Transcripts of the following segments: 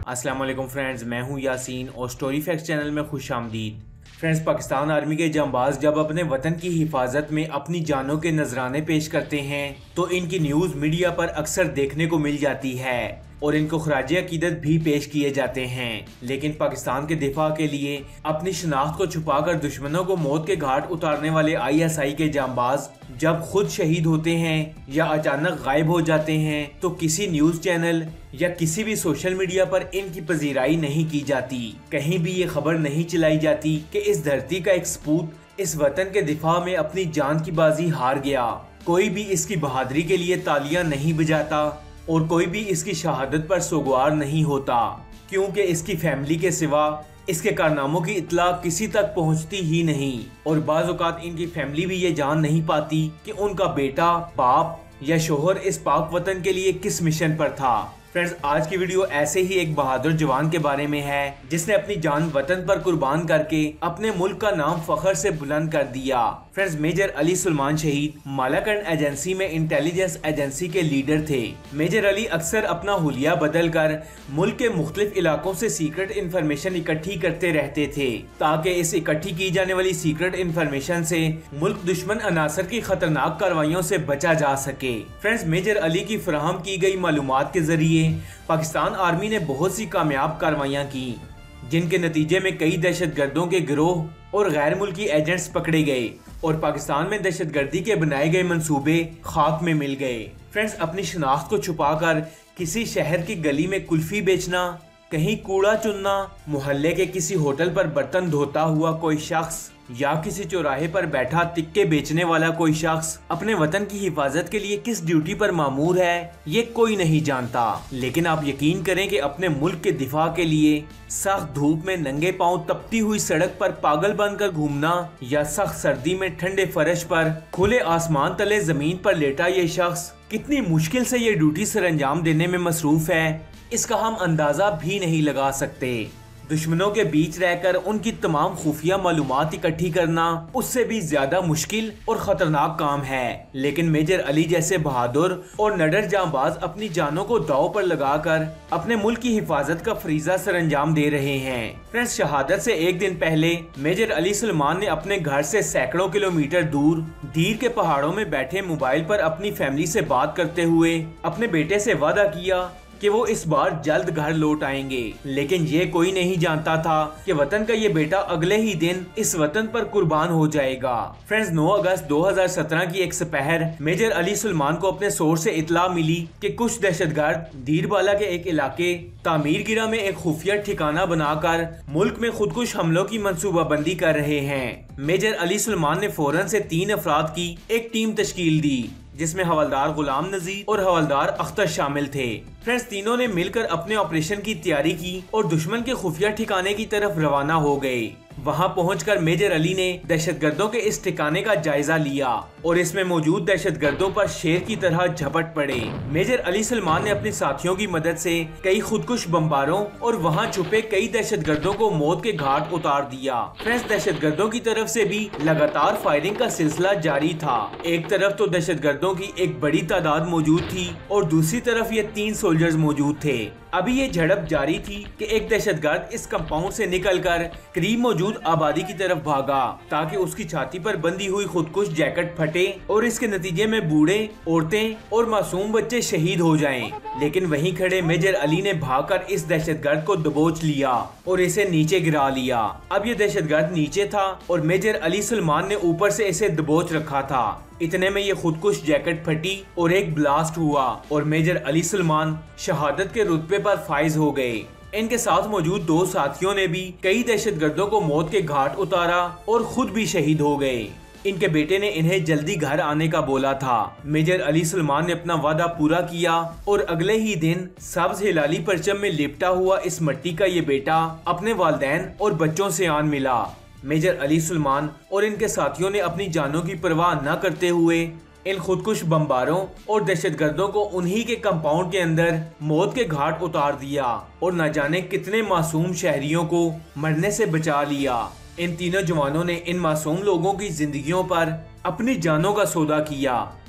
अस्सलाम वालेकुम फ्रेंड्स, मैं हूं यासीन और स्टोरी फैक्ट्स चैनल में खुश आमदीद। फ्रेंड्स, पाकिस्तान आर्मी के जांबाज जब अपने वतन की हिफाजत में अपनी जानों के नजराने पेश करते हैं तो इनकी न्यूज़ मीडिया पर अक्सर देखने को मिल जाती है और इनको खराज अकीदत भी पेश किए जाते हैं। लेकिन पाकिस्तान के दिफा के लिए अपनी शनाख्त को छुपाकर दुश्मनों को मौत के घाट उतारने वाले ISI के जांबाज जब खुद शहीद होते हैं या अचानक गायब हो जाते हैं तो किसी न्यूज़ चैनल या किसी भी सोशल मीडिया पर इनकी पजीराई नहीं की जाती। कहीं भी ये खबर नहीं चलाई जाती कि इस धरती का एक सपूत इस वतन के दिफा में अपनी जान की बाजी हार गया। कोई भी इसकी बहादुरी के लिए तालियां नहीं बजाता और कोई भी इसकी शहादत पर सोगवार नहीं होता, क्योंकि इसकी फैमिली के सिवा इसके कारनामों की इत्तला किसी तक पहुंचती ही नहीं। और बाज़ औक़ात इनकी फैमिली भी ये जान नहीं पाती कि उनका बेटा, बाप या शोहर इस पाक वतन के लिए किस मिशन पर था। फ्रेंड्स, आज की वीडियो ऐसे ही एक बहादुर जवान के बारे में है जिसने अपनी जान वतन पर कुर्बान करके अपने मुल्क का नाम फख्र से बुलंद कर दिया। फ्रेंड्स, मेजर अली सुलेमान शहीद मालाकंड एजेंसी में इंटेलिजेंस एजेंसी के लीडर थे। मेजर अली अक्सर अपना हुलिया बदल कर मुल्क के मुख्तलिफ इलाकों से सीक्रेट इन्फॉर्मेशन इकट्ठी करते रहते थे ताकि इस इकट्ठी की जाने वाली सीक्रेट इन्फॉर्मेशन से मुल्क दुश्मन अनासर की खतरनाक कार्रवाइयों से बचा जा सके। फ्रेंड्स, मेजर अली की फराहम की गई मालूमात के जरिए पाकिस्तान आर्मी ने बहुत सी कामयाब कार्रवाइयां की, जिनके नतीजे में कई दहशतगर्दों के गिरोह और गैर मुल्की एजेंट्स पकड़े गए और पाकिस्तान में दहशतगर्दी के बनाए गए मंसूबे खाक में मिल गए। फ्रेंड्स, अपनी शनाख्त को छुपाकर किसी शहर की गली में कुल्फी बेचना, कहीं कूड़ा चुनना, मोहल्ले के किसी होटल पर बर्तन धोता हुआ कोई शख्स या किसी चौराहे पर बैठा तिक्के बेचने वाला कोई शख्स अपने वतन की हिफाजत के लिए किस ड्यूटी पर मामूर है, ये कोई नहीं जानता। लेकिन आप यकीन करें कि अपने मुल्क के दिफा के लिए सख्त धूप में नंगे पांव तपती हुई सड़क पर पागल बनकर घूमना या सख्त सर्दी में ठंडे फर्श पर खुले आसमान तले जमीन पर लेटा ये शख्स कितनी मुश्किल से ये ड्यूटी सरंजाम देने में मसरूफ है, इसका हम अंदाजा भी नहीं लगा सकते। दुश्मनों के बीच रहकर उनकी तमाम खुफिया मालूमात इकट्ठी करना उससे भी ज्यादा मुश्किल और खतरनाक काम है। लेकिन मेजर अली जैसे बहादुर और निडर जांबाज अपनी जानों को दांव पर लगाकर अपने मुल्क की हिफाजत का फरीजा सरंजाम दे रहे हैं। फ्रेंड्स, शहादत से एक दिन पहले मेजर अली सुलेमान ने अपने घर से सैकड़ों किलोमीटर दूर दीर के पहाड़ों में बैठे मोबाइल पर अपनी फैमिली से बात करते हुए अपने बेटे से वादा किया कि वो इस बार जल्द घर लौट आएंगे। लेकिन ये कोई नहीं जानता था कि वतन का ये बेटा अगले ही दिन इस वतन पर कुर्बान हो जाएगा। फ्रेंड्स, 9 अगस्त 2017 की एक सपहर मेजर अली सुलेमान को अपने सोर्स से इतला मिली कि कुछ दहशतगर्द दीरबाला के एक इलाके तामीरगिरा में एक खुफिया ठिकाना बनाकर मुल्क में खुदकुश हमलों की मंसूबाबंदी कर रहे हैं। मेजर अली सुलेमान ने फौरन से 3 अफराद की एक टीम तश्कील दी, जिसमें हवलदार गुलाम नजीर और हवलदार अख्तर शामिल थे। फ्रेंड्स, तीनों ने मिलकर अपने ऑपरेशन की तैयारी की और दुश्मन के खुफिया ठिकाने की तरफ रवाना हो गए। वहां पहुंचकर मेजर अली ने दहशतगर्दों के इस ठिकाने का जायजा लिया और इसमें मौजूद दहशतगर्दों पर शेर की तरह झपट पड़े। मेजर अली सुलेमान ने अपने साथियों की मदद से कई खुदकुश बमबारों और वहां छुपे कई दहशतगर्दों को मौत के घाट उतार दिया। फ्रेंड्स, दहशतगर्दों की तरफ से भी लगातार फायरिंग का सिलसिला जारी था। एक तरफ तो दहशतगर्दों की एक बड़ी तादाद मौजूद थी और दूसरी तरफ ये 3 सोल्जर्स मौजूद थे। अभी ये झड़प जारी थी कि एक दहशतगर्द इस कंपाउंड से निकलकर करीब मौजूद आबादी की तरफ भागा ताकि उसकी छाती पर बंधी हुई खुदकुश जैकेट फटे और इसके नतीजे में बूढ़े, औरतें और मासूम बच्चे शहीद हो जाएं। लेकिन वहीं खड़े मेजर अली ने भागकर इस दहशतगर्द को दबोच लिया और इसे नीचे गिरा लिया। अब ये दहशतगर्द नीचे था और मेजर अली सुलेमान ने ऊपर से इसे दबोच रखा था। इतने में ये खुदकुश जैकेट फटी और एक ब्लास्ट हुआ और मेजर अली सुलेमान शहादत के रुतबे पर फाइज हो गए। इनके साथ मौजूद 2 साथियों ने भी कई दहशतगर्दों को मौत के घाट उतारा और खुद भी शहीद हो गए। इनके बेटे ने इन्हें जल्दी घर आने का बोला था। मेजर अली सुलेमान ने अपना वादा पूरा किया और अगले ही दिन सब्ज हिलाली परचम में लिपटा हुआ इस मिट्टी का ये बेटा अपने वालिदैन और बच्चों से आन मिला। मेजर अली सुलेमान और इनके साथियों ने अपनी जानों की परवाह न करते हुए इन खुदकुश बमबारों और दहशतगर्दों को उन्हीं के कंपाउंड के अंदर मौत के घाट उतार दिया और न जाने कितने मासूम शहरियों को मरने से बचा लिया। इन तीनों जवानों ने इन मासूम लोगों की जिंदगियों पर अपनी जानों का सौदा किया।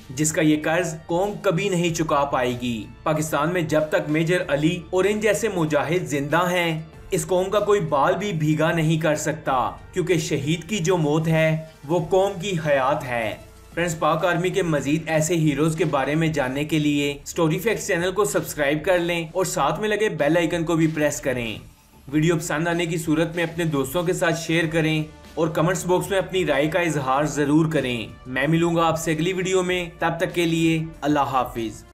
जिसका ये कर्ज कौम कभी नहीं चुका पाएगी। पाकिस्तान में जब तक मेजर अली और इन जैसे मुजाहिद जिंदा हैं, इस कौम का कोई बाल भी भीगा नहीं कर सकता, क्योंकि शहीद की जो मौत है वो कौम की हयात है। फ्रेंड्स, पाक आर्मी के मजीद ऐसे हीरोज के बारे में जानने के लिए स्टोरी फैक्ट्स चैनल को सब्सक्राइब कर लें और साथ में लगे बेल आइकन को भी प्रेस करें। वीडियो पसंद आने की सूरत में अपने दोस्तों के साथ शेयर करें और कमेंट्स बॉक्स में अपनी राय का इजहार जरूर करें। मैं मिलूंगा आपसे अगली वीडियो में, तब तक के लिए अल्लाह हाफिज।